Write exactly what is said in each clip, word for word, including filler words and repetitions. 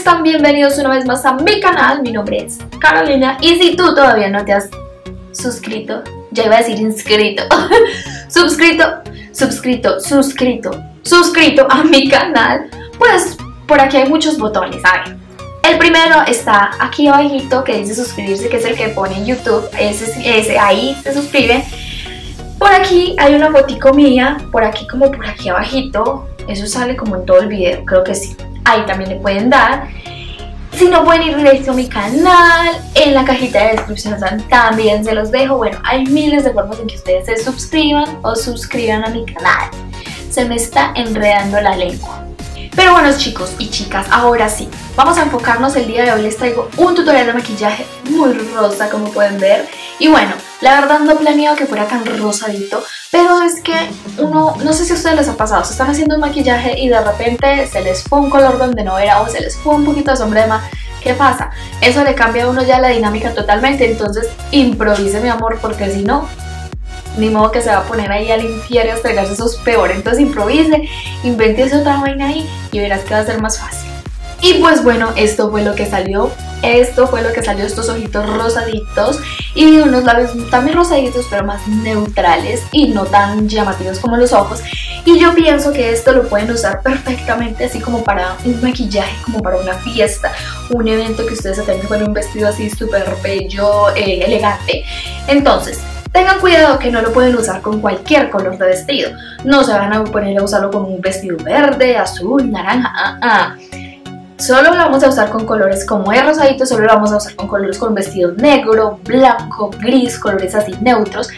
están? Bienvenidos una vez más a mi canal. Mi nombre es Carolina y si tú todavía no te has suscrito, ya iba a decir inscrito, suscrito, suscrito, suscrito, suscrito a mi canal, pues por aquí hay muchos botones. A ver, el primero está aquí abajito que dice suscribirse, que es el que pone en YouTube. Ese, ese ahí se suscriben. Por aquí hay una fotico mía, por aquí como por aquí abajito. Eso sale como en todo el video, creo que sí. Ahí también le pueden dar. Si no, pueden ir directo a mi canal. En la cajita de descripción también se los dejo. Bueno, hay miles de formas en que ustedes se suscriban o suscriban a mi canal. Se me está enredando la lengua. Pero bueno, chicos y chicas, ahora sí, vamos a enfocarnos. El día de hoy les traigo un tutorial de maquillaje muy rosa, como pueden ver. Y bueno, la verdad no planeaba que fuera tan rosadito, pero es que uno, no sé si a ustedes les ha pasado, se están haciendo un maquillaje y de repente se les fue un color donde no era o se les fue un poquito de sombra de más. ¿Qué pasa? Eso le cambia a uno ya la dinámica totalmente, entonces improvise, mi amor, porque si no, ni modo que se va a poner ahí a limpiar y a estregarse, eso es peor. Entonces improvise, invéntese otra vaina ahí y verás que va a ser más fácil. Y pues bueno, esto fue lo que salió. Esto fue lo que salió, estos ojitos rosaditos y unos labios también rosaditos, pero más neutrales y no tan llamativos como los ojos. Y yo pienso que esto lo pueden usar perfectamente así como para un maquillaje, como para una fiesta, un evento que ustedes tengan con un vestido así súper bello, eh, elegante. Entonces, tengan cuidado que no lo pueden usar con cualquier color de vestido. No se van a poner a usarlo con un vestido verde, azul, naranja, ah, ah. Solo lo vamos a usar con colores como es rosadito, solo lo vamos a usar con colores con vestido negro, blanco, gris, colores así neutros.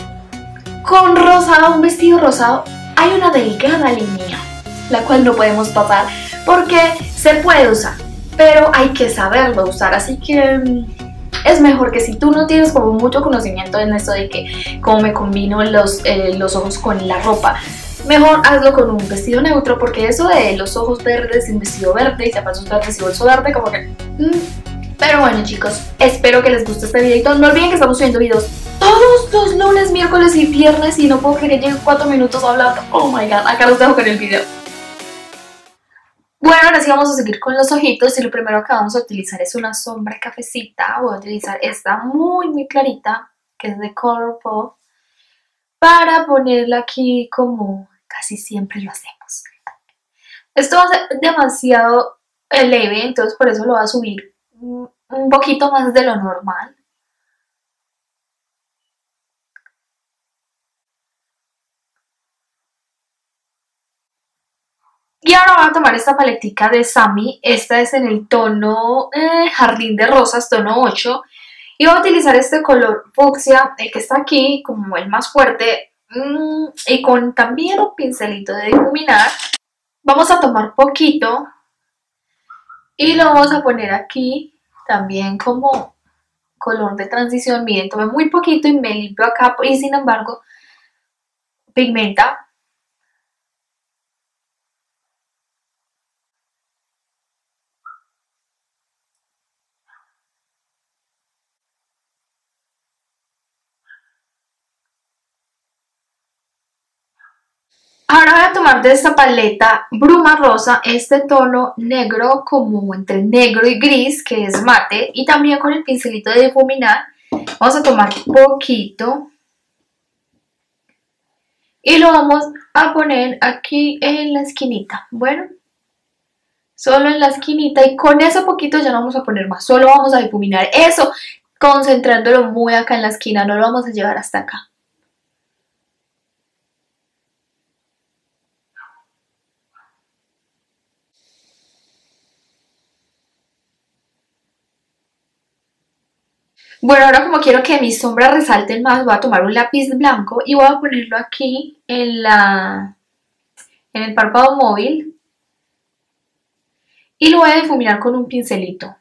Con rosado, un vestido rosado, hay una delgada línea, la cual no podemos pasar porque se puede usar, pero hay que saberlo usar, así que es mejor que si tú no tienes como mucho conocimiento en esto de que cómo me combino los, eh, los ojos con la ropa, mejor hazlo con un vestido neutro, porque eso de los ojos verdes sin vestido verde y zapatos verdes y bolso verde como que... Mm. Pero bueno, chicos, espero que les guste este videito. No olviden que estamos subiendo videos todos los lunes, miércoles y viernes y no puedo creer que lleguen cuatro minutos hablando. Oh my god, acá los dejo con el video. Bueno, ahora sí vamos a seguir con los ojitos y lo primero que vamos a utilizar es una sombra cafecita. Voy a utilizar esta muy muy clarita, que es de Colourpop, para ponerla aquí como casi siempre lo hacemos. Esto va a ser demasiado leve, entonces por eso lo voy a subir un poquito más de lo normal. Y ahora voy a tomar esta paletica de Sami. Esta es en el tono eh, Jardín de Rosas, tono ocho. Y voy a utilizar este color fucsia, el que está aquí, como el más fuerte. Mmm, y con también un pincelito de difuminar. Vamos a tomar poquito y lo vamos a poner aquí también como color de transición. Miren, tomé muy poquito y me limpio acá y sin embargo pigmenta. Ahora voy a tomar de esta paleta Bruma Rosa este tono negro, como entre negro y gris, que es mate, y también con el pincelito de difuminar vamos a tomar poquito y lo vamos a poner aquí en la esquinita. Bueno, solo en la esquinita, y con ese poquito ya no vamos a poner más, solo vamos a difuminar eso, concentrándolo muy acá en la esquina, no lo vamos a llevar hasta acá. Bueno, ahora como quiero que mis sombras resalten más, voy a tomar un lápiz blanco y voy a ponerlo aquí en, la, en el párpado móvil y lo voy a difuminar con un pincelito.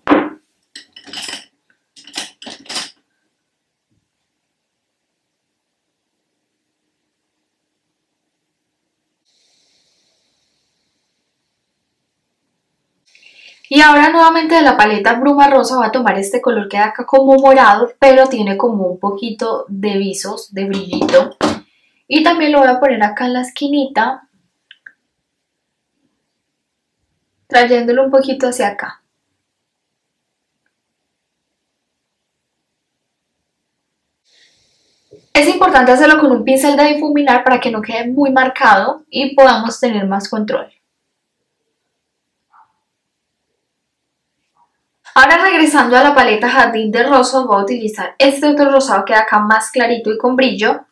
Y ahora nuevamente de la paleta Bruma Rosa voy a tomar este color que da acá como morado, pero tiene como un poquito de visos, de brillito. Y también lo voy a poner acá en la esquinita. trayéndolo un poquito hacia acá. Es importante hacerlo con un pincel de difuminar para que no quede muy marcado y podamos tener más control. Ahora regresando a la paleta Jardín de Rosas, voy a utilizar este otro rosado que da acá más clarito y con brillo.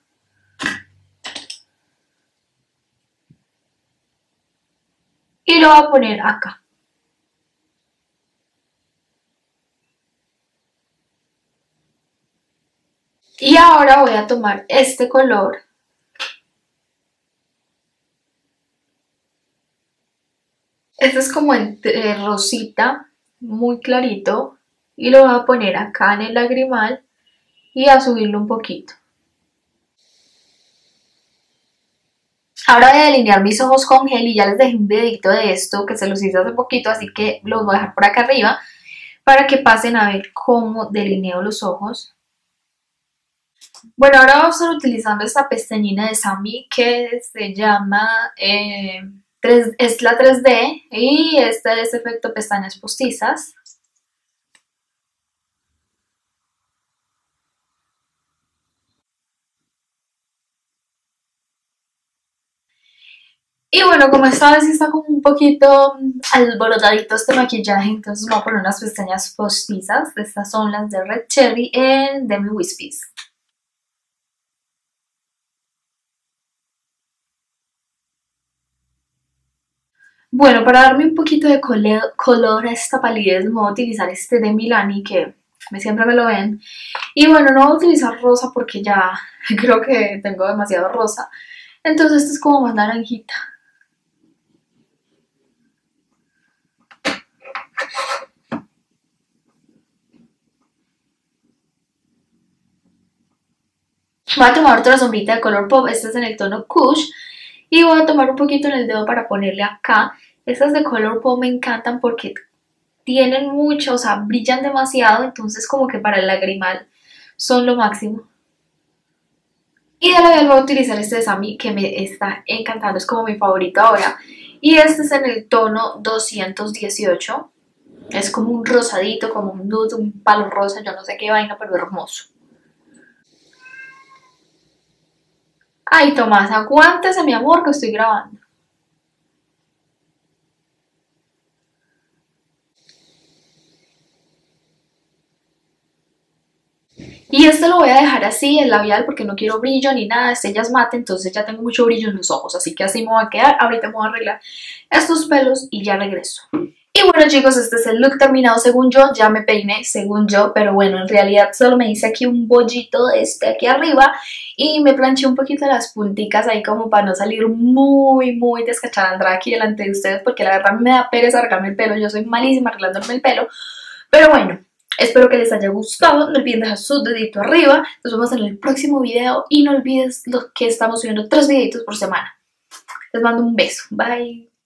Y lo voy a poner acá. Y ahora voy a tomar este color. Este es como entre rosita, muy clarito. Y lo voy a poner acá en el lagrimal y a subirlo un poquito. Ahora voy a delinear mis ojos con gel y ya les dejé un videito de esto que se los hice hace poquito, así que los voy a dejar por acá arriba para que pasen a ver cómo delineo los ojos. Bueno, ahora vamos a estar utilizando esta pestañina de Samy que se llama, eh, tres, es la tres D y este es efecto pestañas postizas. Y bueno, como esta vez está como un poquito alborotadito este maquillaje, entonces voy a poner unas pestañas postizas. Estas son las de Red Cherry en Demi Wispies. Bueno, para darme un poquito de color a esta palidez voy a utilizar este de Milani que siempre me lo ven. Y bueno, no voy a utilizar rosa porque ya creo que tengo demasiado rosa. Entonces esto es como más naranjita. Voy a tomar otra sombrita de color pop, esta es en el tono Kush. Y voy a tomar un poquito en el dedo para ponerle acá. Estas de color pop me encantan porque tienen mucho, o sea, brillan demasiado. Entonces como que para el lagrimal son lo máximo. Y de labial voy a utilizar este de Samy que me está encantando, es como mi favorito ahora. Y este es en el tono doscientos dieciocho. Es como un rosadito, como un nude, un palo rosa, yo no sé qué vaina, pero hermoso. Ay, Tomás, aguántese, mi amor, que estoy grabando. Y este lo voy a dejar así, el labial, porque no quiero brillo ni nada, este ya es mate, entonces ya tengo mucho brillo en los ojos, así que así me voy a quedar. Ahorita me voy a arreglar estos pelos y ya regreso. Y bueno chicos, este es el look terminado según yo, ya me peiné según yo, pero bueno, en realidad solo me hice aquí un bollito de este aquí arriba y me planché un poquito las punticas ahí como para no salir muy muy descacharandrada aquí delante de ustedes, porque la verdad me da pereza arreglarme el pelo, yo soy malísima arreglándome el pelo, pero bueno. Espero que les haya gustado, no olviden dejar su dedito arriba, nos vemos en el próximo video y no olvides lo que estamos subiendo tres videitos por semana. Les mando un beso, bye.